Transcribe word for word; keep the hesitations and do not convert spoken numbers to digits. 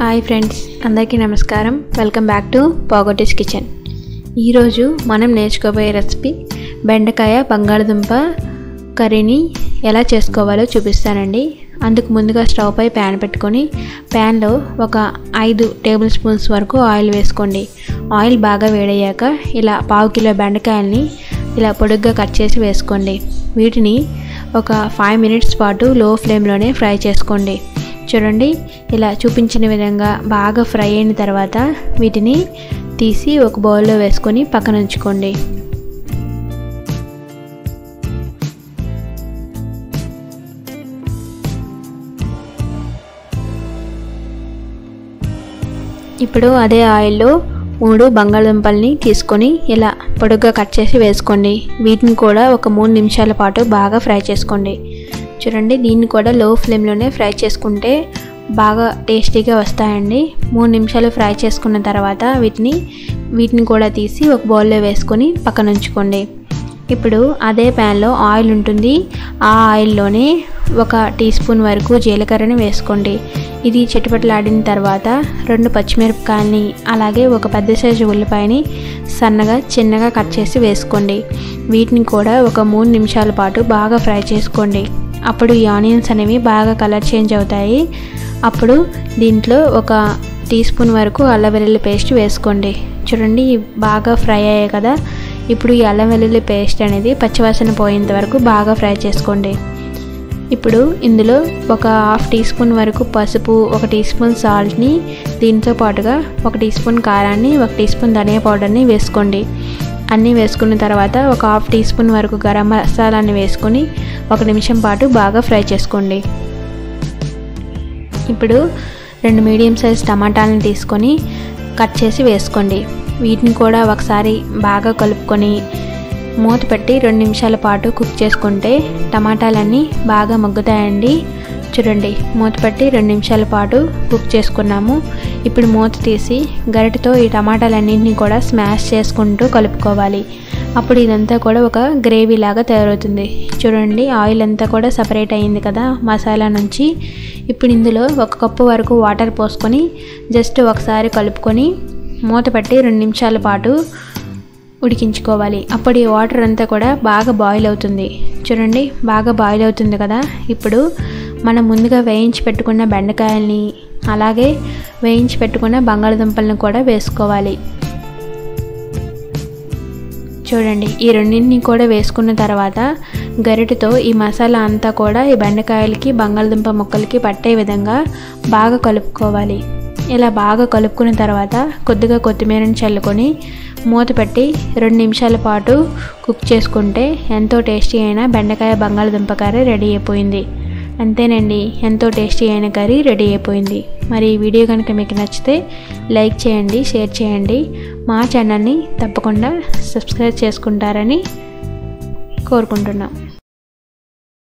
Hi friends, అందరికీ నమస్కారం. Welcome back to పాగోటీస్ కిచెన్. ఈరోజు మనం నేర్చుకోబోయే రెసిపీ బెండకాయ బంగాళదుంప కర్రీని ఎలా చేసుకోవాలో చూపిస్తానండి. అందుకు ముందుగా స్టవ్ పై ప్యాన్ పెట్టుకొని ప్యాన్లో ఒక ఐదు టేబుల్ స్పూన్స్ వరకు ఆయిల్ వేసుకోండి. ఆయిల్ బాగా వేడయ్యాక ఇలా పావు కిలో బెండకాయల్ని ఇలా పొడుగ్గా కట్ చేసి వేసుకోండి. వీటిని ఒక ఫైవ్ మినిట్స్ పాటు లో ఫ్లేమ్లోనే ఫ్రై చేసుకోండి. చూడండి, ఇలా చూపించిన విధంగా బాగా ఫ్రై అయిన తర్వాత వీటిని తీసి ఒక బౌల్లో వేసుకొని పక్కన ఉంచుకోండి. ఇప్పుడు అదే ఆయిల్లో మూడు బంగాళదుంపల్ని తీసుకొని ఇలా పొడుగ్గా కట్ చేసి వేసుకోండి. వీటిని కూడా ఒక మూడు నిమిషాల పాటు బాగా ఫ్రై చేసుకోండి. చూడండి, దీన్ని కూడా లో ఫ్లేమ్లోనే ఫ్రై చేసుకుంటే బాగా టేస్టీగా వస్తాయండి. మూడు నిమిషాలు ఫ్రై చేసుకున్న తర్వాత వీటిని వీటిని కూడా తీసి ఒక బౌల్లో వేసుకొని పక్కన ఉంచుకోండి. ఇప్పుడు అదే ప్యాన్లో ఆయిల్ ఉంటుంది. ఆ ఆయిల్లోనే ఒక టీ స్పూన్ వరకు జీలకర్రని వేసుకోండి. ఇది చిటపటలాడిన తర్వాత రెండు పచ్చిమిరపకాయలని అలాగే ఒక పెద్ద సైజు ఉల్లిపాయని సన్నగా చిన్నగా కట్ చేసి వేసుకోండి. వీటిని కూడా ఒక మూడు నిమిషాల పాటు బాగా ఫ్రై చేసుకోండి. అప్పుడు ఈ ఆనియన్స్ అనేవి బాగా కలర్ చేంజ్ అవుతాయి. అప్పుడు దీంట్లో ఒక టీ స్పూన్ వరకు అల్లం వెల్లుల్లి పేస్ట్ వేసుకోండి. చూడండి, బాగా ఫ్రై అయ్యాయి కదా. ఇప్పుడు ఈ అల్లం వెల్లుల్లి పేస్ట్ అనేది పచ్చివాసన పోయేంత వరకు బాగా ఫ్రై చేసుకోండి. ఇప్పుడు ఇందులో ఒక హాఫ్ టీ స్పూన్ వరకు పసుపు, ఒక టీ స్పూన్ సాల్ట్ని, దీంతో పాటుగా ఒక టీ స్పూన్ కారాన్ని, ఒక టీ స్పూన్ ధనియా పౌడర్ని వేసుకోండి. అన్నీ వేసుకున్న తర్వాత ఒక హాఫ్ టీ స్పూన్ వరకు గరం మసాలాని వేసుకొని ఒక నిమిషం పాటు బాగా ఫ్రై చేసుకోండి. ఇప్పుడు రెండు మీడియం సైజ్ టమాటాలను తీసుకొని కట్ చేసి వేసుకోండి. వీటిని కూడా ఒకసారి బాగా కలుపుకొని మూత పెట్టి రెండు నిమిషాల పాటు కుక్ చేసుకుంటే టమాటాలన్నీ బాగా మగ్గుతాయండి. చూడండి, మూత పెట్టి రెండు నిమిషాల పాటు కుక్ చేసుకున్నాము. ఇప్పుడు మూత తీసి గరిటెతో ఈ టమాటాలన్నింటినీ కూడా స్మాష్ చేసుకుంటూ కలుపుకోవాలి. అప్పుడు ఇదంతా కూడా ఒక గ్రేవీ లాగా తయారవుతుంది. చూడండి, ఆయిల్ అంతా కూడా సపరేట్ అయ్యింది కదా మసాలా నుంచి. ఇప్పుడు ఇందులో ఒక కప్పు వరకు వాటర్ పోసుకొని జస్ట్ ఒకసారి కలుపుకొని మూత పెట్టి రెండు నిమిషాల పాటు ఉడికించుకోవాలి. అప్పుడు ఈ వాటర్ అంతా కూడా బాగా బాయిల్ అవుతుంది. చూడండి, బాగా బాయిల్ అవుతుంది కదా. ఇప్పుడు మనం ముందుగా వేయించి పెట్టుకున్న బెండకాయల్ని అలాగే వేయించి పెట్టుకున్న బంగాళదుంపలను కూడా వేసుకోవాలి. చూడండి, ఈ రెండింటిని కూడా వేసుకున్న తర్వాత గరిటెతో ఈ మసాలా అంతా కూడా ఈ బెండకాయలకి బంగాళదుంప ముక్కలకి పట్టే విధంగా బాగా కలుపుకోవాలి. ఇలా బాగా కలుపుకున్న తర్వాత కొద్దిగా కొత్తిమీరని చల్లుకొని మూత పెట్టి రెండు నిమిషాల పాటు కుక్ చేసుకుంటే ఎంతో టేస్టీ అయిన బెండకాయ బంగాళదుంప కర్రీ రెడీ అయిపోయింది. అంతేనండి, ఎంతో టేస్టీ అయిన కర్రీ రెడీ అయిపోయింది. మరి ఈ వీడియో కనుక మీకు నచ్చితే లైక్ చేయండి, షేర్ చేయండి. మా ఛానల్ని తప్పకుండా సబ్స్క్రైబ్ చేసుకుంటారని కోరుకుంటున్నాం.